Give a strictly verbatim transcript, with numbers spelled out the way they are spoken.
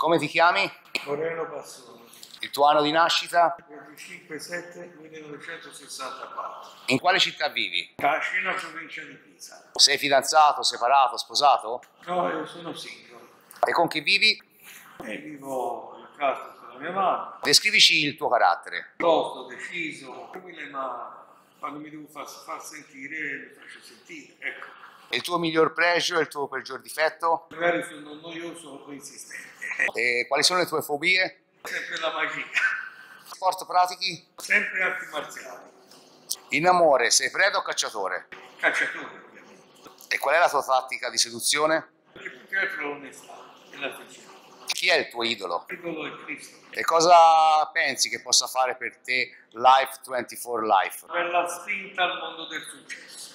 Come ti chiami? Moreno Bassoni, Il tuo anno di nascita? venticinque sette millenovecentosessantaquattro. In quale città vivi? Cascina, provincia di Pisa. Sei fidanzato, separato, sposato? No, io sono single E con chi vivi? e vivo in casa con la mia mamma. Descrivici il tuo carattere. Tosto, deciso, umile, ma quando mi devo far, far sentire, mi faccio sentire, ecco. Il tuo miglior pregio e il tuo peggior difetto? Magari sono noioso o insistente. E quali sono le tue fobie? Sempre la magia, Sport pratichi? sempre arti marziali. In amore, sei preda o cacciatore? Cacciatore, ovviamente. E qual è la tua tattica di seduzione? Perché più che altro l'onestà e l'attenzione. Chi è il tuo idolo? L'idolo è Cristo. E cosa pensi che possa fare per te Life ventiquattro Life? Bella spinta al mondo del successo.